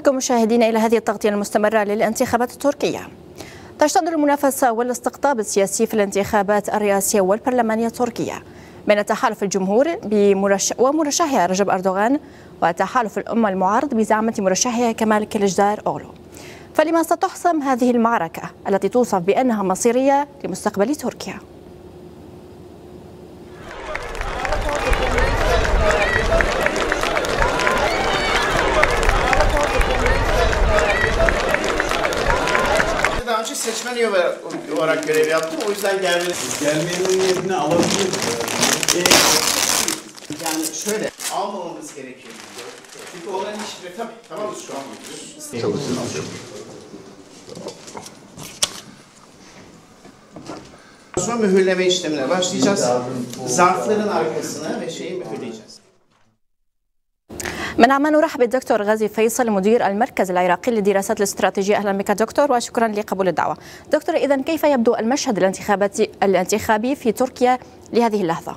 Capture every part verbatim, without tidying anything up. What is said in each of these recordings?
بكم مشاهدينا إلى هذه التغطية المستمرة للانتخابات التركية. تشتد المنافسة والاستقطاب السياسي في الانتخابات الرئاسية والبرلمانية التركية بين تحالف الجمهور بمرش... ومرشحها رجب أردوغان وتحالف الأمة المعارض بزعامة مرشحها كمال كليجدار أوغلو. فلما ستحسم هذه المعركة التي توصف بأنها مصيرية لمستقبل تركيا؟ Daha önce seçmen üye olarak görev yaptım. O yüzden gelmeniz... Gelmenin niyetini alabilir. Ee, yani şöyle, almamamız gerekiyor. Çünkü olan işleri tabii, tamam mı şu an? Sonra mühürleme işlemine başlayacağız. Zarfların arkasına ve şeyi mühürleyeceğiz. من عمان نرحب بالدكتور غازي فيصل مدير المركز العراقي للدراسات الاستراتيجية. أهلا بك دكتور وشكرا لقبول الدعوة. دكتور، إذن كيف يبدو المشهد الانتخاباتي الانتخابي في تركيا لهذه اللحظة؟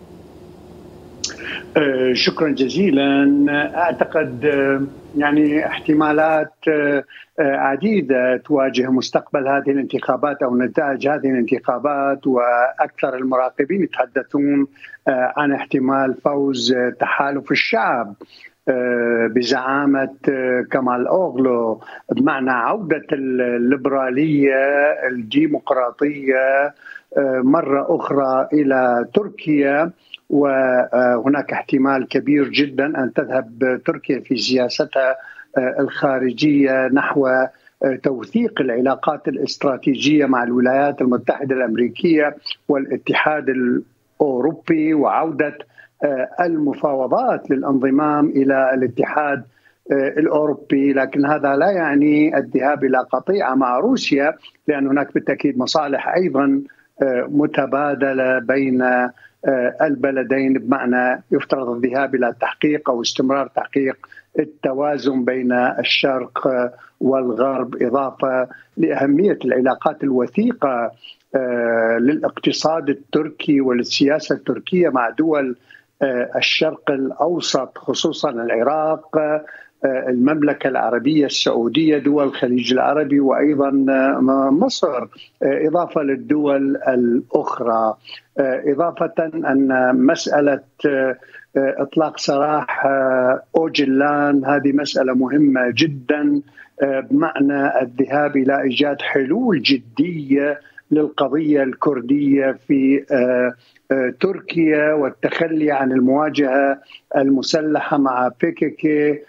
شكرا جزيلا. أعتقد يعني احتمالات عديدة تواجه مستقبل هذه الانتخابات أو نتائج هذه الانتخابات، وأكثر المراقبين يتحدثون عن احتمال فوز تحالف الشعب بزعامة كمال أوغلو، بمعنى عودة الليبرالية الديمقراطية مرة أخرى إلى تركيا. وهناك احتمال كبير جدا أن تذهب تركيا في سياستها الخارجية نحو توثيق العلاقات الاستراتيجية مع الولايات المتحدة الأمريكية والاتحاد الأوروبي، وعودة المفاوضات للانضمام إلى الاتحاد الأوروبي. لكن هذا لا يعني الذهاب إلى قطيعة مع روسيا، لأن هناك بالتأكيد مصالح أيضا متبادلة بين البلدين، بمعنى يفترض الذهاب إلى تحقيق أو استمرار تحقيق التوازن بين الشرق والغرب، إضافة لأهمية العلاقات الوثيقة للاقتصاد التركي وللسياسة التركية مع دول الشرق الأوسط، خصوصا العراق، المملكة العربية السعودية، دول الخليج العربي، وأيضا مصر، إضافة للدول الأخرى. إضافة أن مسألة إطلاق سراح أوجلان هذه مسألة مهمة جدا، بمعنى الذهاب إلى إيجاد حلول جدية للقضية الكردية في تركيا، والتخلي عن المواجهة المسلحة مع بيكيكي،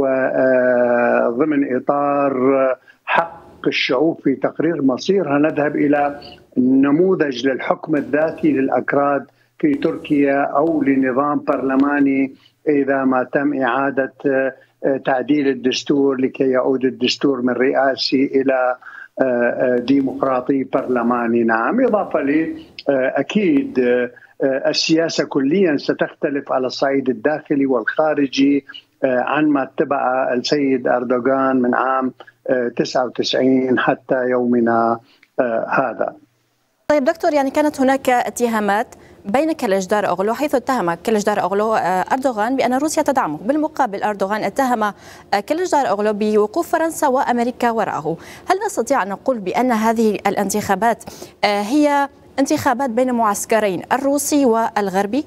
وضمن إطار حق الشعوب في تقرير مصيرها نذهب إلى نموذج للحكم الذاتي للأكراد في تركيا، أو لنظام برلماني إذا ما تم إعادة تعديل الدستور لكي يعود الدستور من رئاسي إلى ديمقراطي برلماني. نعم، إضافة لأكيد السياسة كليا ستختلف على الصعيد الداخلي والخارجي عن ما اتبع السيد أردوغان من عام تسعة وتسعين حتى يومنا هذا. طيب دكتور، يعني كانت هناك اتهامات بين كليجدار أوغلو، حيث اتهم كليجدار أوغلو أردوغان بأن روسيا تدعمه، بالمقابل أردوغان اتهم كليجدار أوغلو بوقوف فرنسا وأمريكا وراءه. هل نستطيع أن نقول بأن هذه الانتخابات هي انتخابات بين معسكرين، الروسي والغربي؟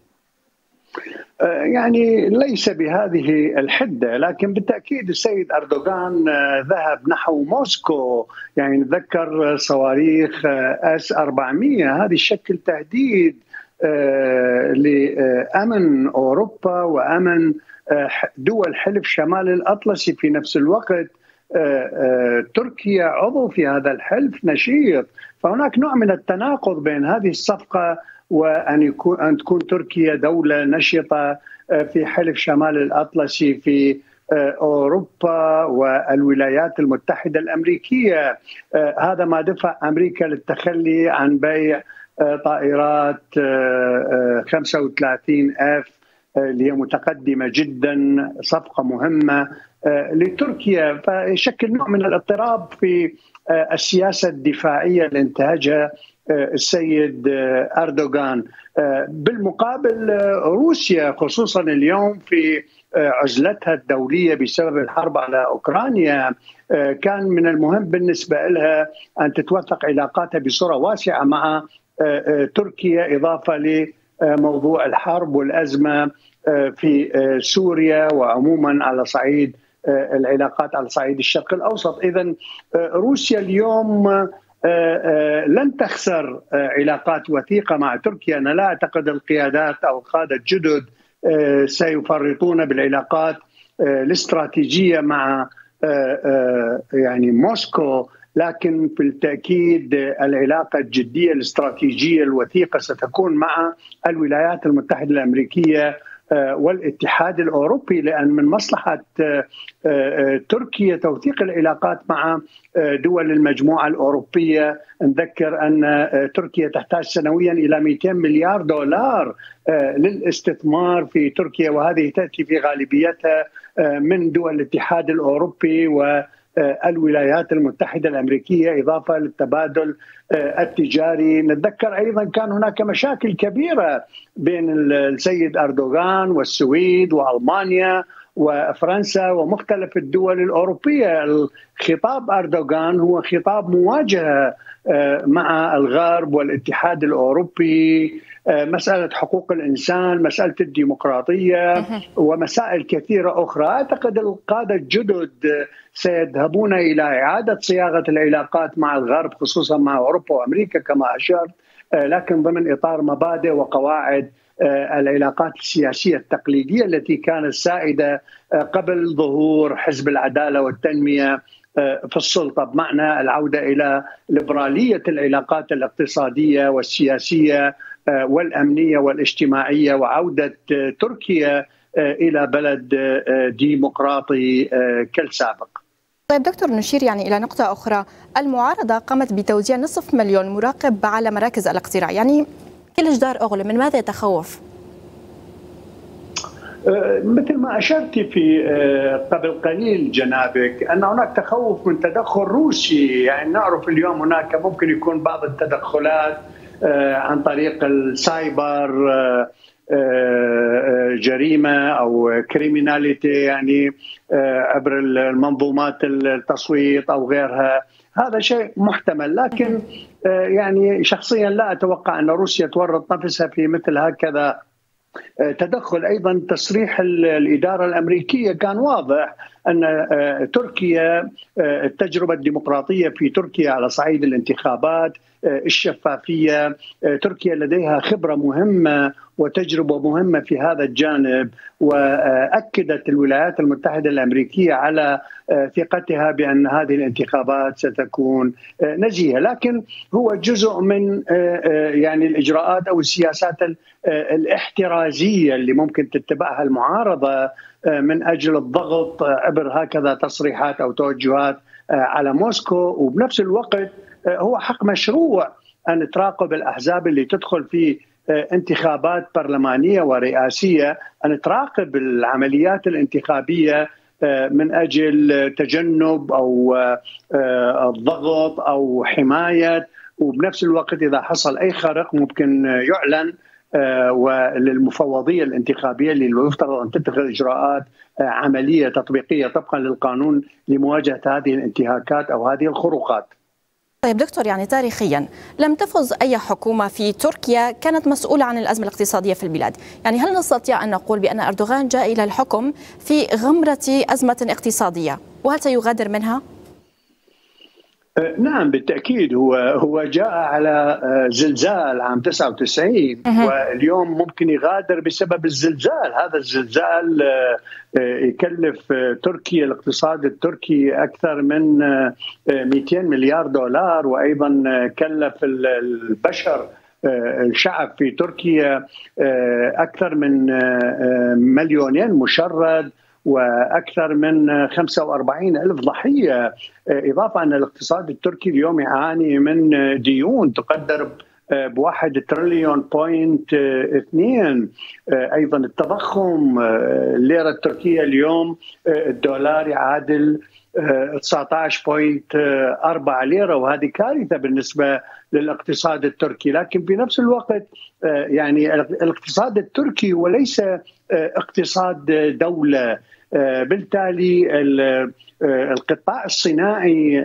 يعني ليس بهذه الحدة، لكن بالتأكيد السيد أردوغان ذهب نحو موسكو. يعني نذكر صواريخ اس أربعمئة، هذه تشكل تهديد لأمن أوروبا وأمن دول حلف شمال الأطلسي. في نفس الوقت تركيا عضو في هذا الحلف نشيط، فهناك نوع من التناقض بين هذه الصفقة وأن يكون أن تكون تركيا دولة نشطة في حلف شمال الأطلسي في أوروبا والولايات المتحدة الأمريكية. هذا ما دفع أمريكا للتخلي عن بيع طائرات خمسة وثلاثين إف اللي هي متقدمة جدا، صفقة مهمة لتركيا. فيشكل نوع من الاضطراب في السياسة الدفاعية اللي انتهجها السيد أردوغان. بالمقابل روسيا خصوصا اليوم في عزلتها الدولية بسبب الحرب على أوكرانيا، كان من المهم بالنسبة لها أن تتوثق علاقاتها بصورة واسعة مع تركيا، إضافة لموضوع الحرب والأزمة في سوريا وعموما على صعيد العلاقات على صعيد الشرق الأوسط. إذن روسيا اليوم لن تخسر علاقات وثيقة مع تركيا. أنا لا أعتقد القيادات أو القادة الجدد سيفرطون بالعلاقات الاستراتيجية مع يعني موسكو، لكن في التأكيد العلاقة الجدية الاستراتيجية الوثيقة ستكون مع الولايات المتحدة الأمريكية والاتحاد الأوروبي، لأن من مصلحة تركيا توثيق العلاقات مع دول المجموعة الأوروبية. نذكر أن تركيا تحتاج سنويا إلى مئتين مليار دولار للاستثمار في تركيا، وهذه تأتي في غالبيتها من دول الاتحاد الأوروبي والولايات المتحدة الأمريكية، إضافة للتبادل التجاري. نتذكر أيضا كان هناك مشاكل كبيرة بين السيد أردوغان والسويد وألمانيا وفرنسا ومختلف الدول الأوروبية. خطاب أردوغان هو خطاب مواجهة مع الغرب والاتحاد الأوروبي، مسألة حقوق الإنسان، مسألة الديمقراطية ومسائل كثيرة أخرى. أعتقد القادة الجدد سيذهبون إلى إعادة صياغة العلاقات مع الغرب، خصوصا مع أوروبا وأمريكا كما أشرت، لكن ضمن إطار مبادئ وقواعد العلاقات السياسية التقليدية التي كانت سائدة قبل ظهور حزب العدالة والتنمية في السلطة، بمعنى العودة إلى ليبرالية العلاقات الاقتصادية والسياسية والأمنية والاجتماعية، وعودة تركيا إلى بلد ديمقراطي كالسابق. طيب دكتور، نشير يعني إلى نقطة أخرى. المعارضة قامت بتوزيع نصف مليون مراقب على مراكز الاقتراع، يعني كل جدار أغلى، من ماذا يتخوف؟ مثل ما أشرت في قبل قليل جنابك أن هناك تخوف من تدخل روسي. يعني نعرف اليوم هناك ممكن يكون بعض التدخلات عن طريق السايبر، جريمة أو كريميناليتي، يعني عبر المنظومات التصويت أو غيرها. هذا شيء محتمل، لكن يعني شخصيا لا أتوقع أن روسيا تورط نفسها في مثل هكذا تدخل. أيضا تصريح الإدارة الأمريكية كان واضح أن تركيا، التجربة الديمقراطية في تركيا على صعيد الانتخابات، الشفافية، تركيا لديها خبرة مهمة وتجربة مهمة في هذا الجانب، وأكدت الولايات المتحدة الأمريكية على ثقتها بأن هذه الانتخابات ستكون نزيهة. لكن هو جزء من يعني الإجراءات أو السياسات الاحترازية اللي ممكن تتبعها المعارضة من أجل الضغط عبر هكذا تصريحات أو توجهات على موسكو. وبنفس الوقت هو حق مشروع أن تراقب الأحزاب اللي تدخل في انتخابات برلمانية ورئاسية، أن تراقب العمليات الانتخابية من أجل تجنب أو الضغط أو حماية. وبنفس الوقت إذا حصل أي خرق ممكن يعلن وللمفوضية الانتخابية اللي يفترض أن تتخذ إجراءات عملية تطبيقية طبقا للقانون لمواجهة هذه الانتهاكات أو هذه الخروقات. طيب دكتور، يعني تاريخيا لم تفز أي حكومة في تركيا كانت مسؤولة عن الأزمة الاقتصادية في البلاد، يعني هل نستطيع أن نقول بأن أردوغان جاء إلى الحكم في غمرة أزمة اقتصادية، وهل سيغادر منها؟ نعم بالتأكيد. هو هو جاء على زلزال عام تسعة وتسعين واليوم ممكن يغادر بسبب الزلزال. هذا الزلزال يكلف تركيا، الاقتصاد التركي، أكثر من مئتين مليار دولار، وأيضا كلف البشر الشعب في تركيا أكثر من مليونين مشرد وأكثر من خمسة وأربعين ألف ضحية، إضافة أن الاقتصاد التركي اليوم يعاني من ديون تقدر بواحد تريليون بوينت اثنين. أيضا التضخم، الليرة التركية اليوم الدولار يعادل تسعة عشر فاصلة أربعة ليرة، وهذه كارثة بالنسبة للاقتصاد التركي. لكن في نفس الوقت يعني الاقتصاد التركي وليس اقتصاد دولة، بالتالي القطاع الصناعي،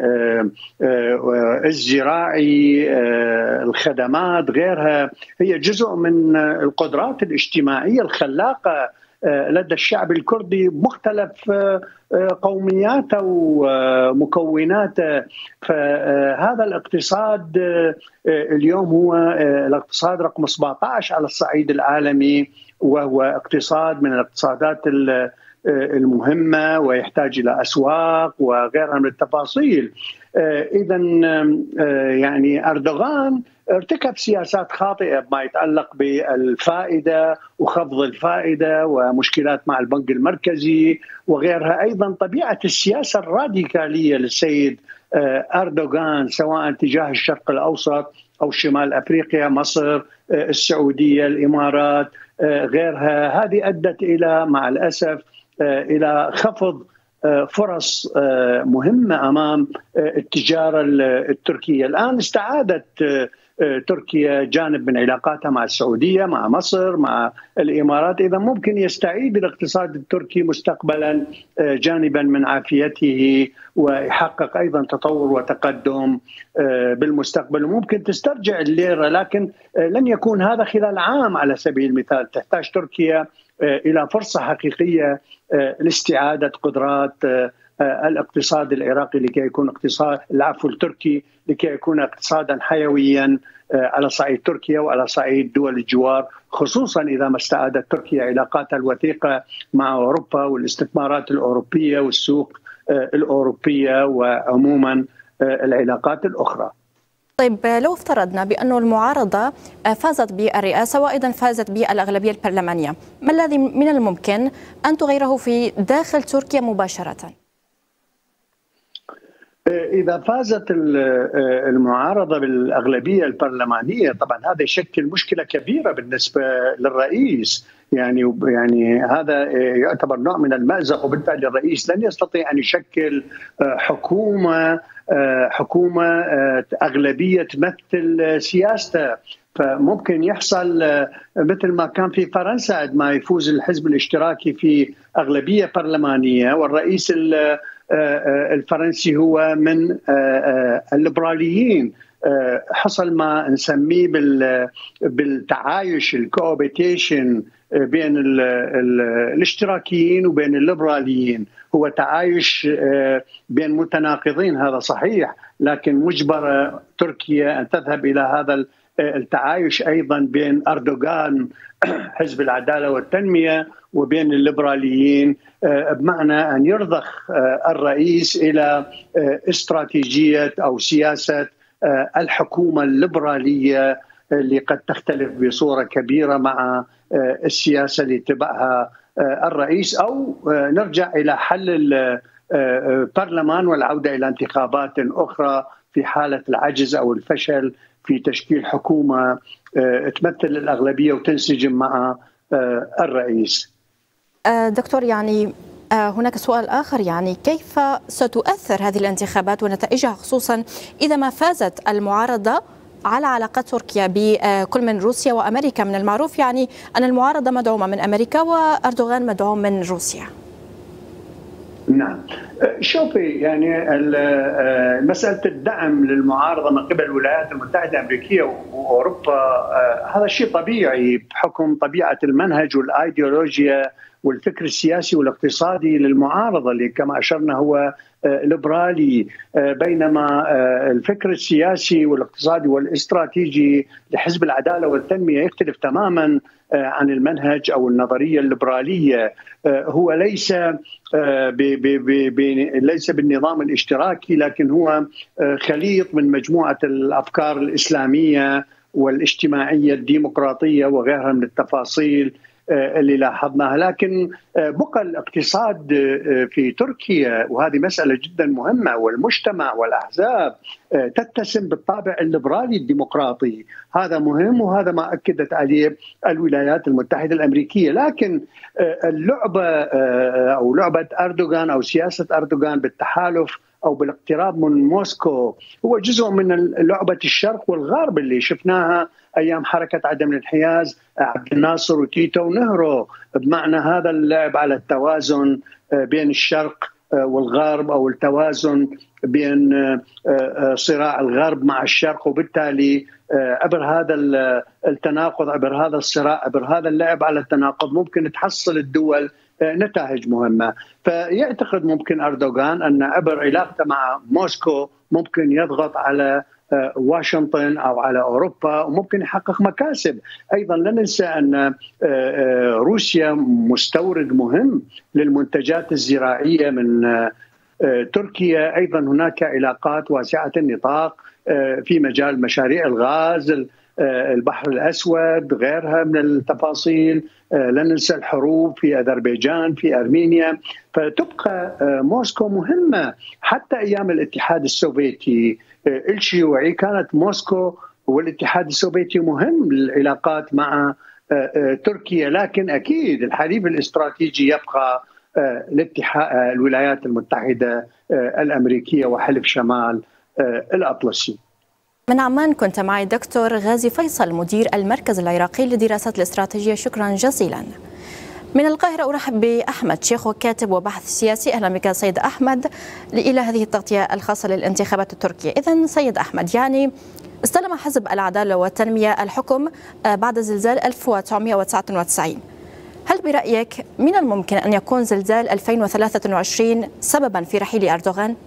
الزراعي، الخدمات غيرها هي جزء من القدرات الاجتماعية الخلاقة لدى الشعب الكردي بمختلف قومياته ومكوناته. فهذا الاقتصاد اليوم هو الاقتصاد رقم سبعة عشر على الصعيد العالمي، وهو اقتصاد من الاقتصادات المهمة ويحتاج إلى أسواق وغيرها من التفاصيل. إذا يعني أردوغان ارتكب سياسات خاطئة بما يتعلق بالفائدة وخفض الفائدة ومشكلات مع البنك المركزي وغيرها. أيضا طبيعة السياسة الراديكالية للسيد أردوغان سواء تجاه الشرق الأوسط أو شمال أفريقيا، مصر، السعودية، الإمارات، غيرها، هذه أدت إلى مع الأسف إلى خفض فرص مهمة أمام التجارة التركية. الآن استعادت تركيا جانب من علاقاتها مع السعودية، مع مصر، مع الإمارات. إذا ممكن يستعيد الاقتصاد التركي مستقبلا جانبا من عافيته ويحقق أيضا تطور وتقدم بالمستقبل. ممكن تسترجع الليرة، لكن لن يكون هذا خلال عام على سبيل المثال. تحتاج تركيا إلى فرصة حقيقية لاستعادة قدرات الاقتصاد العراقي لكي يكون اقتصاد العفو التركي لكي يكون اقتصادا حيويا على صعيد تركيا وعلى صعيد دول الجوار، خصوصا إذا ما استعادت تركيا علاقاتها الوثيقة مع أوروبا والاستثمارات الأوروبية والسوق الأوروبية وعموما العلاقات الأخرى. طيب لو افترضنا بأن المعارضة فازت بالرئاسة وأيضا فازت بالأغلبية البرلمانية، ما الذي من الممكن أن تغيره في داخل تركيا مباشرة؟ إذا فازت المعارضة بالأغلبية البرلمانية طبعا هذا يشكل مشكلة كبيرة بالنسبة للرئيس، يعني يعني هذا يعتبر نوع من المأزق، وبالتالي الرئيس لن يستطيع أن يشكل حكومة حكومة أغلبية تمثل سياسته. فممكن يحصل مثل ما كان في فرنسا عندما يفوز الحزب الاشتراكي في أغلبية برلمانية والرئيس الفرنسي هو من الليبراليين، حصل ما نسميه بالتعايش الكوابيتيشن بين الاشتراكيين وبين الليبراليين، هو تعايش بين متناقضين، هذا صحيح، لكن مجبرة تركيا أن تذهب إلى هذا التعايش أيضا بين أردوغان حزب العدالة والتنمية وبين الليبراليين، بمعنى أن يرضخ الرئيس إلى استراتيجية أو سياسة الحكومة الليبرالية اللي قد تختلف بصورة كبيرة مع السياسة اللي اتبعها الرئيس، أو نرجع إلى حل البرلمان والعودة إلى انتخابات أخرى في حالة العجز أو الفشل في تشكيل حكومة تمثل الأغلبية وتنسجم مع الرئيس. دكتور، يعني هناك سؤال آخر، يعني كيف ستؤثر هذه الانتخابات ونتائجها خصوصا إذا ما فازت المعارضة على علاقات تركيا بكل من روسيا وأمريكا؟ من المعروف يعني أن المعارضة مدعومة من أمريكا وأردوغان مدعوم من روسيا. نعم، شوفي يعني مسألة الدعم للمعارضة من قبل الولايات المتحدة الأمريكية وأوروبا هذا شيء طبيعي بحكم طبيعة المنهج والأيديولوجيا والفكر السياسي والاقتصادي للمعارضة اللي كما أشرنا هو ليبرالي، بينما الفكر السياسي والاقتصادي والاستراتيجي لحزب العدالة والتنمية يختلف تماما عن المنهج أو النظرية الليبرالية. هو ليس ليس بالنظام الاشتراكي، لكن هو خليط من مجموعة الأفكار الإسلامية والاجتماعية الديمقراطية وغيرها من التفاصيل اللي لاحظناها. لكن بقى الاقتصاد في تركيا، وهذه مسألة جدا مهمة، والمجتمع والأحزاب تتسم بالطابع الليبرالي الديمقراطي، هذا مهم، وهذا ما أكدت عليه الولايات المتحدة الأمريكية. لكن اللعبة أو لعبة أردوغان أو سياسة أردوغان بالتحالف أو بالاقتراب من موسكو هو جزء من لعبة الشرق والغرب اللي شفناها أيام حركة عدم الانحياز، عبد الناصر وتيتو ونهرو، بمعنى هذا اللعب على التوازن بين الشرق والغرب أو التوازن بين صراع الغرب مع الشرق، وبالتالي عبر هذا التناقض، عبر هذا الصراع، عبر هذا اللعب على التناقض ممكن تحصل الدول نتائج مهمة. فيعتقد ممكن أردوغان أن عبر علاقته مع موسكو ممكن يضغط على واشنطن أو على أوروبا وممكن يحقق مكاسب. أيضا لا ننسى أن روسيا مستورد مهم للمنتجات الزراعية من تركيا. أيضا هناك علاقات واسعة النطاق في مجال مشاريع الغاز، البحر الأسود، غيرها من التفاصيل. لا ننسى الحروب في أذربيجان، في أرمينيا. فتبقى موسكو مهمة. حتى أيام الاتحاد السوفيتي الشيوعي كانت موسكو والاتحاد السوفيتي مهم للعلاقات مع تركيا. لكن أكيد الحليف الاستراتيجي يبقى الاتحاد الولايات المتحدة الأمريكية وحلف شمال الأطلسي. من عمان كنت معي دكتور غازي فيصل، مدير المركز العراقي للدراسات الاستراتيجية، شكرا جزيلا. من القاهرة أرحب بأحمد شيخ، كاتب وباحث سياسي. أهلا بك سيد أحمد إلى هذه التغطية الخاصة للانتخابات التركية. إذن سيد أحمد، يعني استلم حزب العدالة والتنمية الحكم بعد زلزال ألف وتسعمئة وتسعة وتسعين. هل برأيك من الممكن أن يكون زلزال ألفين وثلاثة وعشرين سببا في رحيل أردوغان؟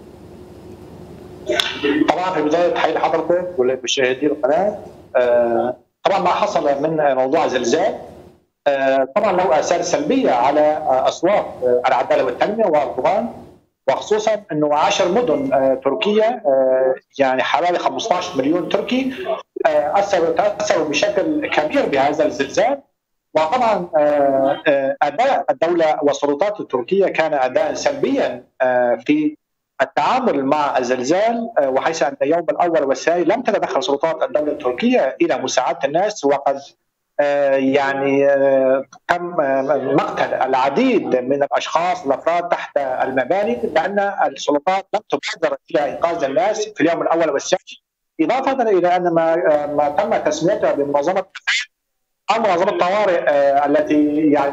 طبعا في بدايه تحيه حضرتك ولمشاهدي القناه، طبعا ما حصل من موضوع زلزال طبعا له اثار سلبيه على اصوات العداله والتنميه واردوغان، وخصوصا انه عشر مدن تركيه يعني حوالي خمسة عشر مليون تركي اثروا تاثروا بشكل كبير بهذا الزلزال. وطبعا اداء الدوله والسلطات التركيه كان اداء سلبيا في التعامل مع الزلزال، وحيث ان اليوم الاول والثاني لم تتدخل سلطات الدوله التركيه الى مساعده الناس، وقد يعني تم مقتل العديد من الاشخاص والافراد تحت المباني، لان السلطات لم تبادر الى انقاذ الناس في اليوم الاول والثاني، اضافه الى ان ما ما تم تسميتها بمنظمه او منظمه الطوارئ التي يعني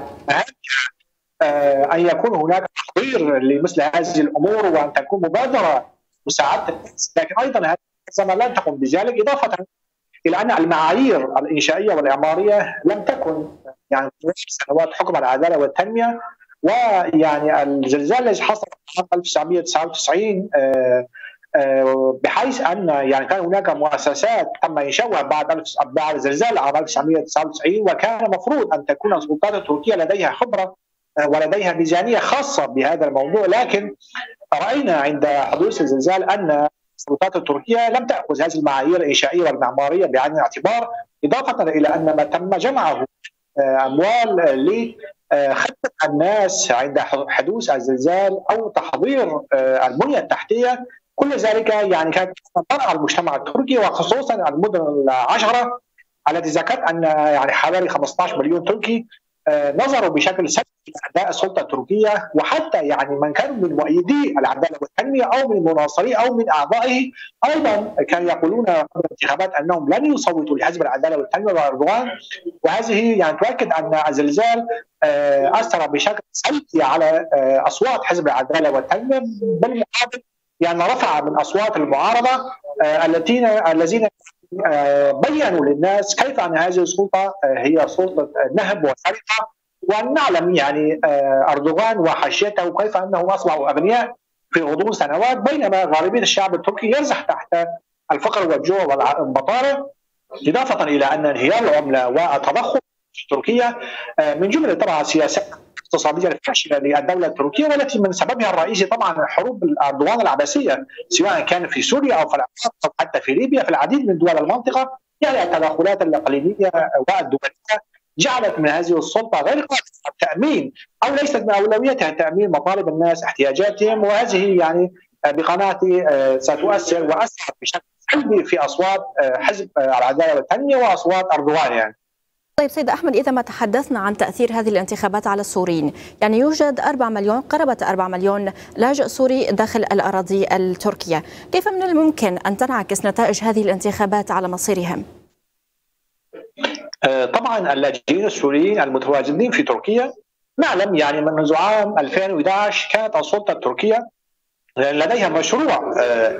أن يكون هناك تحضير لمثل هذه الأمور وأن تكون مبادرة مساعدة الناس، لكن أيضا هذه المنظمة لن تقوم بذلك، إضافة إلى أن المعايير الإنشائية والإعمارية لم تكن يعني في سنوات حكم العدالة والتنمية. ويعني الزلزال الذي حصل عام ألف وتسعمئة وتسعة وتسعين بحيث أن يعني كان هناك مؤسسات تم إنشاؤها بعد بعد زلزال عام ألف وتسعمئة وتسعة وتسعين، وكان المفروض أن تكون السلطات التركية لديها خبرة ولديها ميزانية خاصة بهذا الموضوع، لكن رأينا عند حدوث الزلزال أن السلطات التركية لم تأخذ هذه المعايير الإنشائية والمعمارية بعين الاعتبار، إضافة إلى أن ما تم جمعه أموال لخدمة الناس عند حدوث الزلزال أو تحضير البنية التحتية، كل ذلك يعني كانت تضر المجتمع التركي، وخصوصا المدن العشرة التي ذكرت أن يعني حوالي خمسة عشر مليون تركي نظروا بشكل سلبي لأداء السلطة التركية، وحتى يعني من كانوا من مؤيدي العدالة والتنمية أو من مناصريه أو من أعضائه أيضا كانوا يقولون قبل الانتخابات أنهم لن يصوتوا لحزب العدالة والتنمية وأردوغان. وهذه يعني تؤكد أن الزلزال أثر بشكل سلبي على أصوات حزب العدالة والتنمية، بالمقابل يعني رفع من أصوات المعارضة الذين الذين بيّنوا للناس كيف أن هذه السلطة هي سلطة نهب وسرقة، وأن نعلم يعني أردوغان وحاشيته كيف أنهم أصبحوا أغنياء في غضون سنوات، بينما غالبية الشعب التركي يرزح تحت الفقر والجوع والبطالة، إضافة إلى أن انهيار العملة والتضخم في تركيا من جملة طبعا سياسات الاقتصادية الفاشلة للدولة التركية، والتي من سببها الرئيسي طبعا حروب أردوغان العباسية سواء كان في سوريا أو في العراق أو حتى في ليبيا، في العديد من دول المنطقة، يعني التدخلات الإقليمية والدولية جعلت من هذه السلطه غير قادره على التامين او ليست من اولوياتها تامين مطالب الناس احتياجاتهم، وهذه يعني بقناعتي ستؤثر واثرت بشكل سلبي في اصوات حزب العداله والتنميه واصوات اردوغان يعني. طيب سيد أحمد، إذا ما تحدثنا عن تأثير هذه الانتخابات على السوريين، يعني يوجد أربعة مليون قرابة أربعة مليون لاجئ سوري داخل الأراضي التركية، كيف من الممكن أن تنعكس نتائج هذه الانتخابات على مصيرهم؟ طبعا اللاجئين السوريين المتواجدين في تركيا نعلم يعني منذ عام ألفين وأحد عشر كانت السلطة التركية لديها مشروع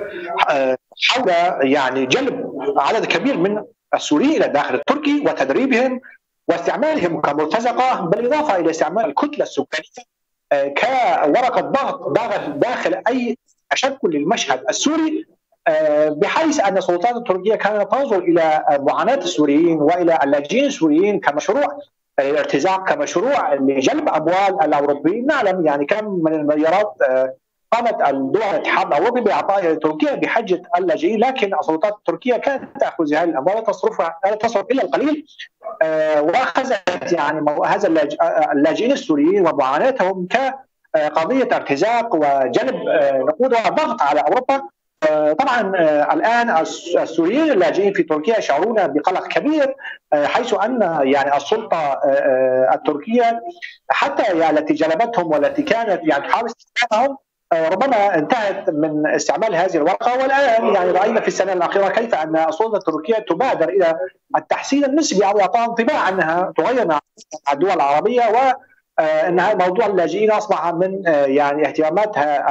حول يعني جلب عدد كبير من السوريين الى الداخل التركي وتدريبهم واستعمالهم كمرتزقه، بالاضافه الى استعمال الكتله السكانيه كورقه ضغط داخل اي تشكل للمشهد السوري، بحيث ان السلطات التركيه كانت تنظر الى معاناه السوريين والى اللاجئين السوريين كمشروع الارتزاق، كمشروع لجلب اموال الاوروبيين. نعلم يعني كم من المليارات قامت الدول الاتحاد الاوروبي باعطائها لتركيا بحجه اللاجئين، لكن السلطات التركيه كانت تاخذ هذه الاموال وتصرفها لا تصرف الا القليل، واخذت يعني هذا اللاجئين السوريين ومعاناتهم كقضيه ارتزاق وجلب نقود وضغط على اوروبا. طبعا الان السوريين اللاجئين في تركيا يشعرون بقلق كبير، حيث ان يعني السلطه التركيه حتى يعني التي جلبتهم والتي كانت يعني تحاول استخدامهم ربما انتهت من استعمال هذه الورقه، والان يعني راينا في السنه الاخيره كيف ان السلطه التركيه تبادر الى التحسين النسبي او اعطاء انطباع انها تغير مع الدول العربيه، وان موضوع اللاجئين اصبح من يعني اهتماماتها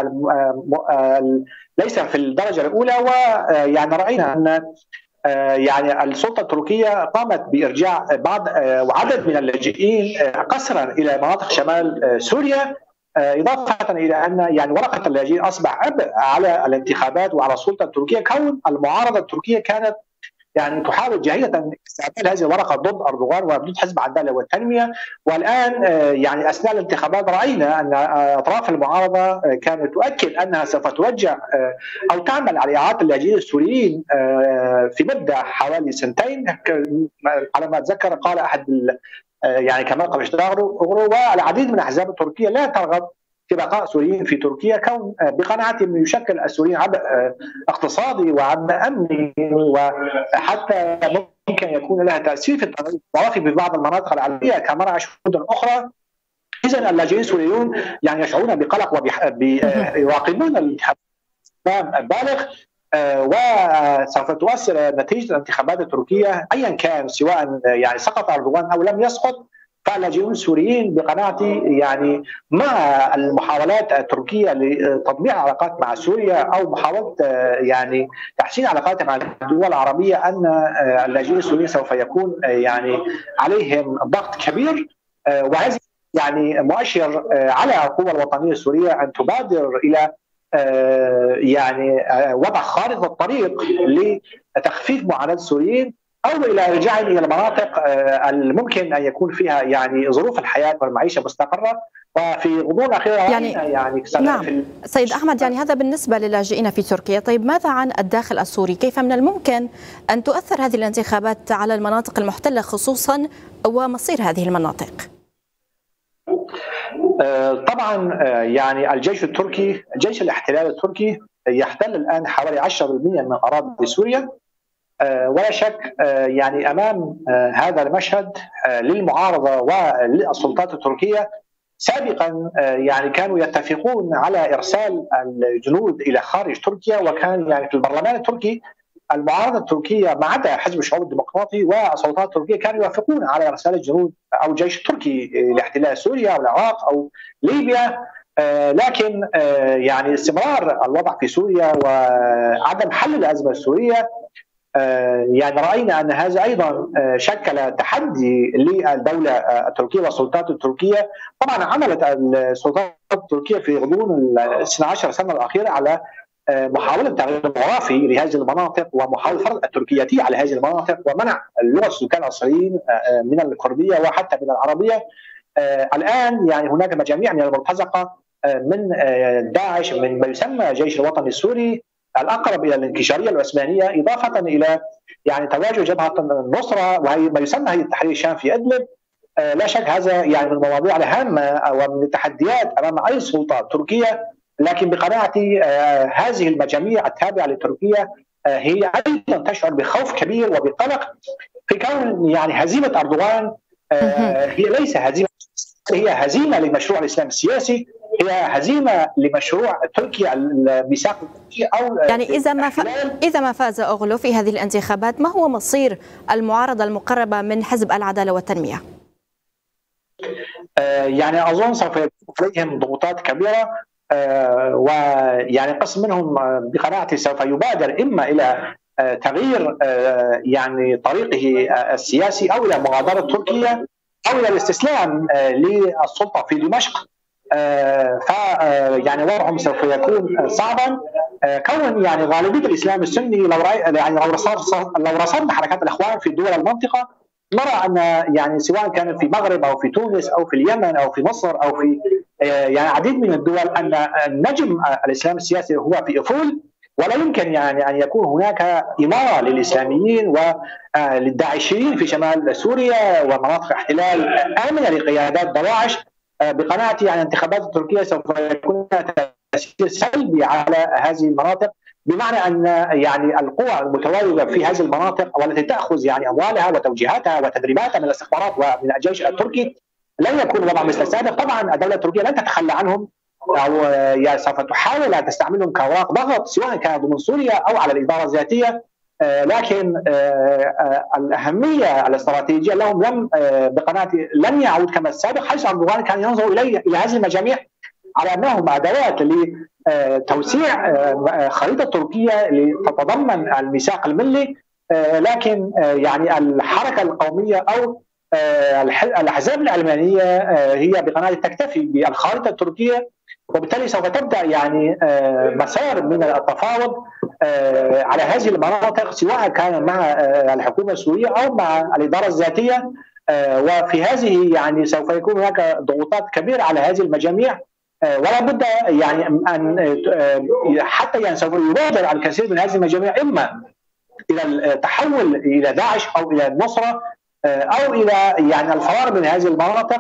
ليس في الدرجه الاولى. ويعني راينا ان يعني السلطه التركيه قامت بارجاع بعض وعدد من اللاجئين قسرا الى مناطق شمال سوريا، إضافة إلى أن يعني ورقة اللاجئين أصبح عبء على الانتخابات وعلى السلطة التركية، كون المعارضة التركية كانت يعني تحاول جاهدة استعمال هذه الورقة ضد أردوغان وضد حزب العدالة والتنمية. والآن يعني أثناء الانتخابات رأينا أن أطراف المعارضة كانت تؤكد أنها سوف توجه أو تعمل على إعادة اللاجئين السوريين في مدة حوالي سنتين، على ما أتذكر قال أحد يعني كمال قليشداغلو، والعديد من الاحزاب التركيه لا ترغب في بقاء سوريين في تركيا، كون بقناعتهم يشكل السوريين عبء اقتصادي وعبء امني، وحتى ممكن يكون لها تاثير في التغير الديموغرافي في بعض المناطق العربيه كما رأى مدن اخرى. اذا اللاجئين السوريون يعني يشعرون بقلق ويراقبون الانتخابات بالغ، وسوف تؤثر نتيجه الانتخابات التركيه ايا كان، سواء يعني سقط اردوغان او لم يسقط، فاللاجئون السوريين بقناعتي يعني مع المحاولات التركيه لتطبيع علاقات مع سوريا او محاوله يعني تحسين علاقاتها مع الدول العربيه، ان اللاجئين السوريين سوف يكون يعني عليهم ضغط كبير، وهذا يعني مؤشر على القوى الوطنيه السوريه ان تبادر الى يعني وضع خارطة الطريق لتخفيف معاناة السوريين أو إلى رجاعهم إلى المناطق الممكن أن يكون فيها يعني ظروف الحياة والمعيشة مستقرة. وفي غضون الأخيرة يعني, يعني نعم في سيد أحمد، يعني هذا بالنسبة للاجئين في تركيا. طيب ماذا عن الداخل السوري؟ كيف من الممكن أن تؤثر هذه الانتخابات على المناطق المحتلة خصوصا ومصير هذه المناطق؟ طبعا يعني الجيش التركي، جيش الاحتلال التركي يحتل الان حوالي عشرة بالمئة من اراضي سوريا، ولا شك يعني امام هذا المشهد للمعارضه وللسلطات التركيه سابقا يعني كانوا يتفقون على ارسال الجنود الى خارج تركيا، وكان يعني في البرلمان التركي المعارضه التركيه ما عدا حزب الشعوب الديمقراطي والسلطات التركيه كانوا يوافقون على ارسال الجنود او الجيش التركي لاحتلال سوريا او العراق او ليبيا، لكن يعني استمرار الوضع في سوريا وعدم حل الازمه السوريه يعني راينا ان هذا ايضا شكل تحدي للدوله التركيه والسلطات التركيه. طبعا عملت السلطات التركيه في غضون ال اثنتي عشرة سنه الاخيره على محاولة تغيير ديموغرافي لهذه المناطق ومحاولة فرض التركياتية على هذه المناطق ومنع اللغة السكان الأصليين من الكردية وحتى من العربية. الآن يعني هناك مجاميع من المرتزقة من داعش، من ما يسمى جيش الوطني السوري الأقرب إلى الانكشارية العثمانية، إضافة إلى يعني تواجد جبهة النصرة وهي ما يسمى هي التحرير الشام في إدلب، لا شك هذا يعني من المواضيع الهامة ومن التحديات أمام أي سلطة تركية، لكن بقناعتي هذه المجاميع التابعة لتركيا هي أيضا تشعر بخوف كبير وبقلق في كون يعني هزيمة أردوغان هي ليس هزيمة، هي هزيمة لمشروع الإسلام السياسي، هي هزيمة لمشروع تركيا الميثاق أو يعني إذا ما ف... إذا ما فاز أوغلو في هذه الانتخابات، ما هو مصير المعارضة المقربة من حزب العدالة والتنمية؟ يعني أظن سوف يكون عليهم ضغوطات كبيرة، ويعني قسم منهم بقناعتي سوف يبادر إما إلى تغيير يعني طريقه السياسي أو إلى مغادرة تركيا أو إلى الاستسلام للسلطة في دمشق. ف يعني وضعهم سوف يكون صعبا، كون يعني غالبية الإسلام السني لو يعني لو رصدنا لو رصدنا حركات الإخوان في دول المنطقة نرى أن يعني سواء كان في المغرب أو في تونس أو في اليمن أو في مصر أو في يعني عديد من الدول أن نجم الإسلام السياسي هو في أفول، ولا يمكن يعني أن يكون هناك إمارة للإسلاميين وللداعشيين في شمال سوريا ومناطق احتلال آمنة لقيادات دواعش. بقناعتي يعني الانتخابات التركية سوف يكون تأثير سلبي على هذه المناطق، بمعنى أن يعني القوى المتواجدة في هذه المناطق والتي تأخذ يعني أموالها وتوجيهاتها وتدريباتها من الاستخبارات ومن الجيش التركي لن يكون وضع مثل السابق. طبعا الدولة التركية لن تتخلى عنهم أو يعني سوف تحاول أن تستعملهم كأوراق ضغط سواء كان ضمن سوريا أو على الإدارة الذاتية، لكن الأهمية الاستراتيجية لهم لم بقناعتي لن يعود كما السابق، حيث أردوغان كان ينظر إليه إلى هذه المجاميع على أنهم أدوات لتوسيع خريطة تركيا لتتضمن الميثاق الملي، لكن يعني الحركة القومية أو الأحزاب العلمانية هي بقناعتي تكتفي بالخارطة التركية، وبالتالي سوف تبدأ يعني مسار من التفاوض على هذه المناطق سواء كان مع الحكومة السورية أو مع الإدارة الذاتية، وفي هذه يعني سوف يكون هناك ضغوطات كبيرة على هذه المجاميع، ولا بد يعني أن حتى يعني سوف يبادر الكثير من هذه المجاميع إما إلى التحول إلى داعش أو إلى النصرة أو إلى يعني الفرار من هذه المناطق.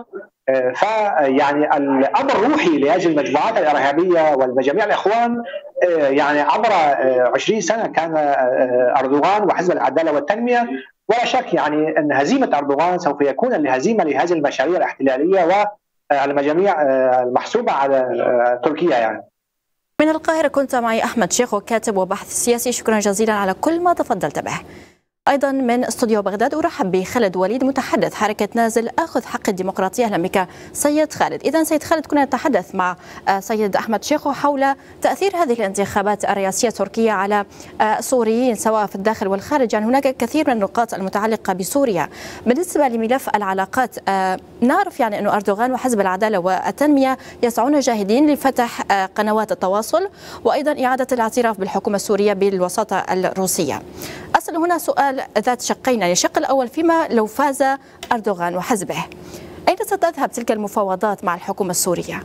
فيعني الأمر الروحي لهذه المجموعات الإرهابية والمجاميع الإخوان يعني عبر عشرين سنة كان أردوغان وحزب العدالة والتنمية، ولا شك يعني أن هزيمة أردوغان سوف يكون الهزيمة لهذه المشاريع الاحتلالية والمجاميع المحسوبة على تركيا. يعني من القاهرة كنت معي أحمد شيخو كاتب وباحث سياسي، شكرا جزيلا على كل ما تفضلت به. أيضا من استوديو بغداد أرحب بخالد وليد متحدث حركة نازل آخذ حق الديمقراطية. أهلا بك سيد خالد. إذا سيد خالد كنا نتحدث مع سيد أحمد شيخو حول تأثير هذه الانتخابات الرئاسية التركية على السوريين سواء في الداخل والخارج، يعني هناك كثير من النقاط المتعلقة بسوريا. بالنسبة لملف العلاقات نعرف يعني أنه أردوغان وحزب العدالة والتنمية يسعون جاهدين لفتح قنوات التواصل وأيضا إعادة الاعتراف بالحكومة السورية بالوساطة الروسية. أصل هنا سؤال ذات شقين، يعني الشق الأول فيما لو فاز أردوغان وحزبه، أين ستذهب تلك المفاوضات مع الحكومة السورية؟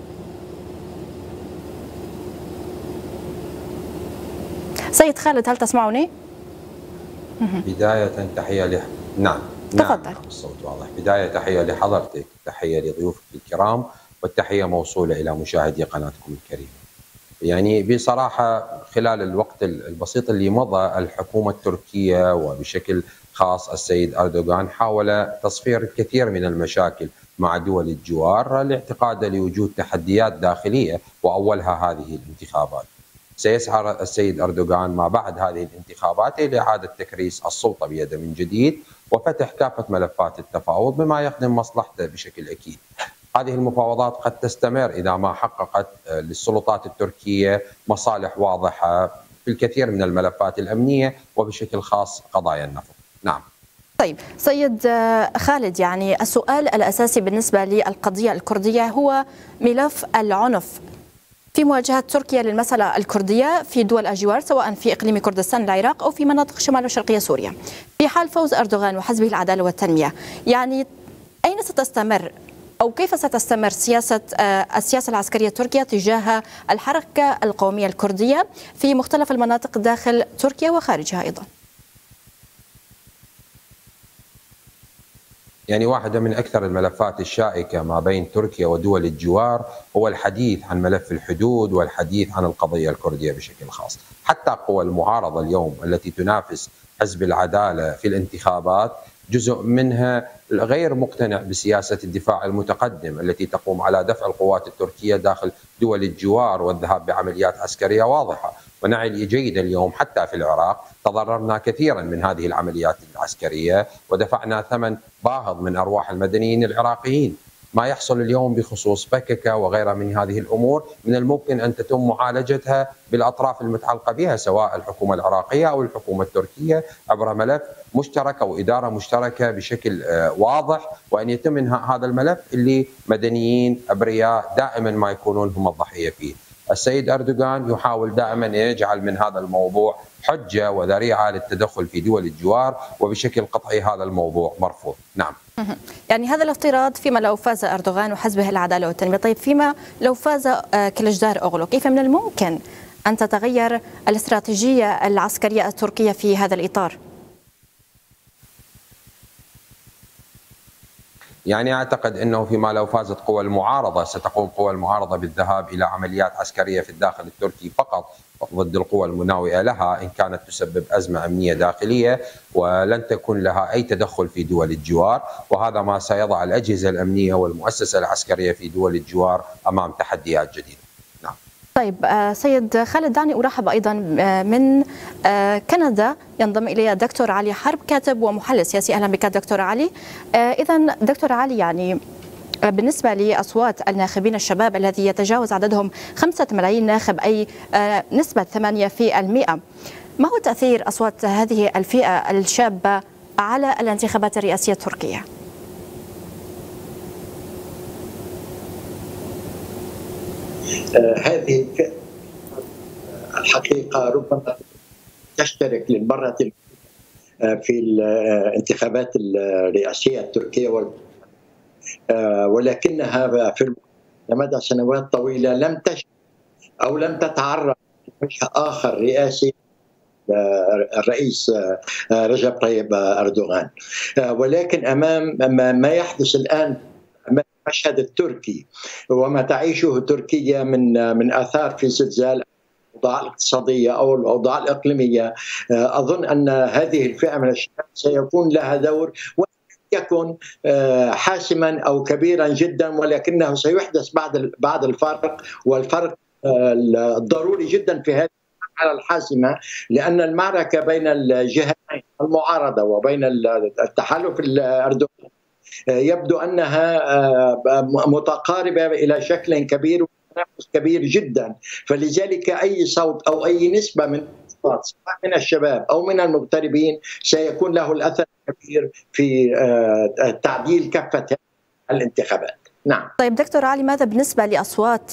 سيد خالد هل تسمعني؟ بداية تحية لح... نعم تفضل. نعم الصوت واضح. بداية تحية لحضرتك، تحية لضيوفك الكرام، والتحية موصولة إلى مشاهدي قناتكم الكريمة. يعني بصراحة خلال الوقت البسيط اللي مضى الحكومة التركية وبشكل خاص السيد أردوغان حاول تصفير الكثير من المشاكل مع دول الجوار لاعتقاده لوجود تحديات داخلية وأولها هذه الانتخابات. سيسعى السيد أردوغان ما بعد هذه الانتخابات لإعادة تكريس السلطة بيده من جديد وفتح كافة ملفات التفاوض بما يخدم مصلحته بشكل أكيد. هذه المفاوضات قد تستمر إذا ما حققت للسلطات التركية مصالح واضحة في الكثير من الملفات الأمنية وبشكل خاص قضايا النفط. نعم. طيب سيد خالد، يعني السؤال الأساسي بالنسبة للقضية الكردية هو ملف العنف في مواجهة تركيا للمسألة الكردية في دول الجوار سواء في إقليم كردستان العراق أو في مناطق شمال وشرقية سوريا. في حال فوز أردوغان وحزبه العدالة والتنمية، يعني أين ستستمر أو كيف ستستمر سياسة السياسة العسكرية التركية تجاه الحركة القومية الكردية في مختلف المناطق داخل تركيا وخارجها أيضا؟ يعني واحدة من أكثر الملفات الشائكة ما بين تركيا ودول الجوار هو الحديث عن ملف الحدود والحديث عن القضية الكردية بشكل خاص. حتى قوى المعارضة اليوم التي تنافس حزب العدالة في الانتخابات جزء منها غير مقتنع بسياسة الدفاع المتقدم التي تقوم على دفع القوات التركية داخل دول الجوار والذهاب بعمليات عسكرية واضحة. ونعي جيدا اليوم حتى في العراق تضررنا كثيرا من هذه العمليات العسكرية ودفعنا ثمن باهظ من أرواح المدنيين العراقيين. ما يحصل اليوم بخصوص بككة وغيرها من هذه الأمور من الممكن أن تتم معالجتها بالأطراف المتعلقة بها سواء الحكومة العراقية أو الحكومة التركية عبر ملف مشترك أو إدارة مشتركة بشكل واضح، وأن يتم إنهاء هذا الملف اللي مدنيين أبرياء دائما ما يكونون هم الضحية فيه. السيد أردوغان يحاول دائما أن يجعل من هذا الموضوع حجة وذريعة للتدخل في دول الجوار، وبشكل قطعي هذا الموضوع مرفوض. نعم. يعني هذا الافتراض فيما لو فاز أردوغان وحزبه العدالة والتنمية. طيب فيما لو فاز كليجدار أوغلو، كيف من الممكن أن تتغير الاستراتيجية العسكرية التركية في هذا الإطار؟ يعني أعتقد أنه فيما لو فازت قوى المعارضة ستقوم قوى المعارضة بالذهاب إلى عمليات عسكرية في الداخل التركي فقط ضد القوى المناوئة لها إن كانت تسبب أزمة أمنية داخلية، ولن تكون لها أي تدخل في دول الجوار، وهذا ما سيضع الأجهزة الأمنية والمؤسسة العسكرية في دول الجوار أمام تحديات جديدة. نعم. طيب سيد خالد، دعني أرحب أيضا من كندا، ينضم إلي دكتور علي حرب كاتب ومحلل سياسي. أهلا بك دكتور علي. إذا دكتور علي، يعني بالنسبة لأصوات الناخبين الشباب الذي يتجاوز عددهم خمسة ملايين ناخب، أي نسبة ثمانية في المئة، ما هو تأثير أصوات هذه الفئة الشابة على الانتخابات الرئاسية التركية؟ هذه الفئة الحقيقة ربما تشترك للمرة في الانتخابات الرئاسية التركية، ولكنها في مدى سنوات طويلة لم تشهد أو لم تتعرض لوجه آخر رئاسي الرئيس رجب طيب أردوغان. ولكن أمام ما يحدث الآن المشهد التركي وما تعيشه تركيا من من آثار في زلزال الأوضاع الاقتصادية أو الأوضاع الإقليمية، أظن أن هذه الفئة من الشباب سيكون لها دور يكون حاسما أو كبيرا جدا، ولكنه سيحدث بعد بعد الفرق، والفرق الضروري جدا في هذه المرحلة الحاسمة، لأن المعركة بين الجهتين المعارضة وبين التحالف الأردوغاني يبدو أنها متقاربة إلى شكل كبير وتنافس كبير جدا، فلذلك أي صوت أو أي نسبة من الأصوات سواء من الشباب أو من المغتربين سيكون له الأثر الكبير في تعديل كفة الانتخابات. نعم. طيب دكتور علي، ماذا بالنسبة لأصوات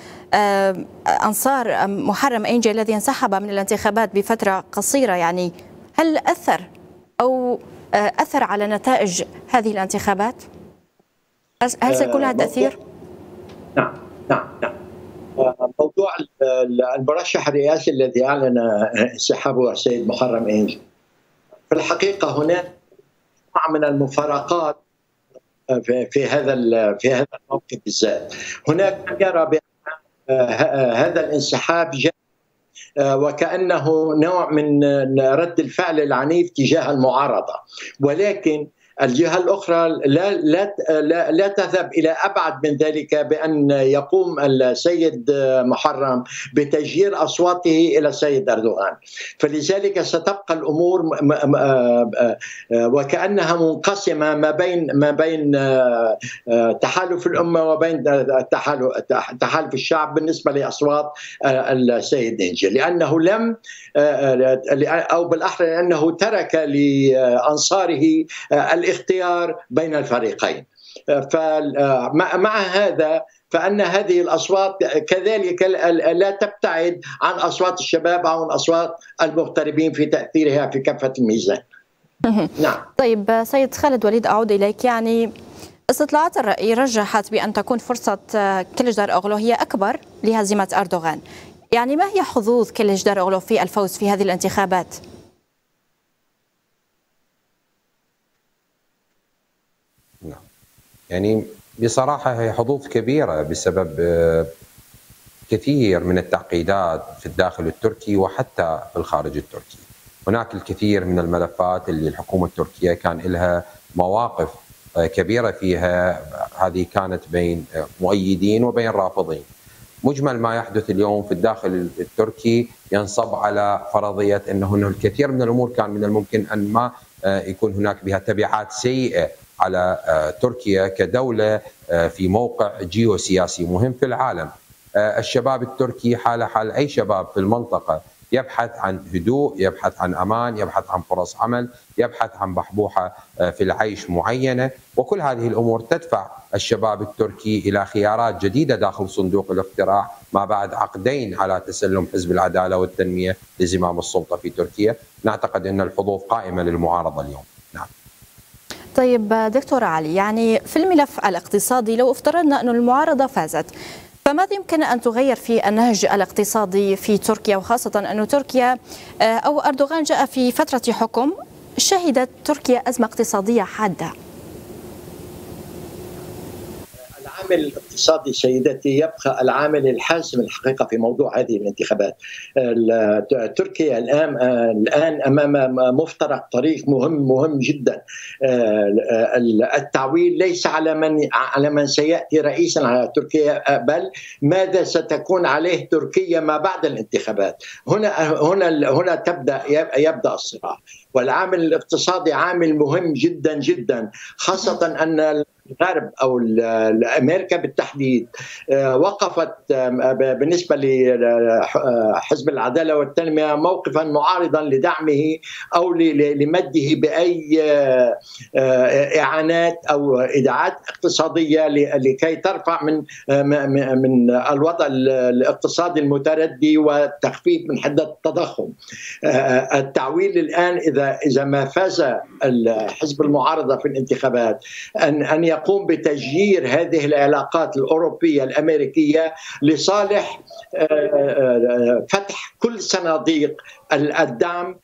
أنصار محرم إنجي الذي انسحب من الانتخابات بفترة قصيرة؟ يعني هل أثر أو أثر على نتائج هذه الانتخابات؟ هل سيكون لها تأثير؟ نعم نعم نعم. موضوع المرشح الرئاسي الذي أعلن انسحابه السيد محرم إنجي، في الحقيقة هناك نوع من المفارقات في هذا في هذا الموقف بالذات. هناك من يرى بأن هذا الانسحاب جاء وكأنه نوع من رد الفعل العنيف تجاه المعارضة، ولكن الجهة الأخرى لا لا لا, لا تذهب إلى أبعد من ذلك، بأن يقوم السيد محرم بتجيير أصواته إلى السيد أردوغان، فلذلك ستبقى الأمور وكأنها منقسمة ما بين ما بين تحالف الأمة وبين تحالف تحالف الشعب بالنسبة لأصوات السيد إنجي، لأنه لم أو بالأحرى لأنه ترك لأنصاره الاختيار بين الفريقين. فمع هذا فأن هذه الأصوات كذلك لا تبتعد عن أصوات الشباب أو عن أصوات المغتربين في تأثيرها في كافة الميزان. نعم. طيب سيد خالد وليد، أعود إليك. يعني استطلاعات الرأي رجحت بأن تكون فرصة كليجدار أوغلو هي أكبر لهزيمة أردوغان. يعني ما هي حظوظ كليجدار أوغلو في الفوز في هذه الانتخابات؟ نعم. يعني بصراحة هي حظوظ كبيرة بسبب كثير من التعقيدات في الداخل التركي وحتى في الخارج التركي. هناك الكثير من الملفات اللي الحكومة التركية كان لها مواقف كبيرة فيها، هذه كانت بين مؤيدين وبين رافضين. مجمل ما يحدث اليوم في الداخل التركي ينصب على فرضية أنه الكثير من الأمور كان من الممكن أن ما يكون هناك بها تبعات سيئة على تركيا كدولة في موقع جيوسياسي مهم في العالم. الشباب التركي حال حال أي شباب في المنطقة، يبحث عن هدوء، يبحث عن أمان، يبحث عن فرص عمل، يبحث عن بحبوحة في العيش معينة، وكل هذه الأمور تدفع الشباب التركي إلى خيارات جديدة داخل صندوق الاقتراع ما بعد عقدين على تسلم حزب العدالة والتنمية لزمام السلطة في تركيا. نعتقد أن الحظوظ قائمة للمعارضة اليوم. نعم. طيب دكتور علي، يعني في الملف الاقتصادي لو افترضنا أن المعارضة فازت، فماذا يمكن أن تغير في النهج الاقتصادي في تركيا، وخاصة أن تركيا أو أردوغان جاء في فترة حكم شهدت تركيا أزمة اقتصادية حادة؟ العامل الاقتصادي سيدتي يبقى العامل الحاسم الحقيقة في موضوع هذه الانتخابات. تركيا الآن الآن أمام مفترق طريق مهم مهم جدا. التعويل ليس على من على من سيأتي رئيسا على تركيا، بل ماذا ستكون عليه تركيا ما بعد الانتخابات. هنا هنا هنا تبدأ يبدأ الصراع، والعامل الاقتصادي عامل مهم جدا جدا، خاصة أن الغرب أو أمريكا بالتحديد وقفت بالنسبة لحزب العدالة والتنمية موقفا معارضا لدعمه أو لمده بأي إعانات أو إيداعات اقتصادية لكي ترفع من من الوضع الاقتصادي المتردي والتخفيف من حدة التضخم. التعويل الآن إذا إذا ما فاز الحزب المعارضة في الانتخابات أن أن يقوم بتشجير هذه العلاقات الأوروبية الأمريكية لصالح فتح كل صناديق الدعم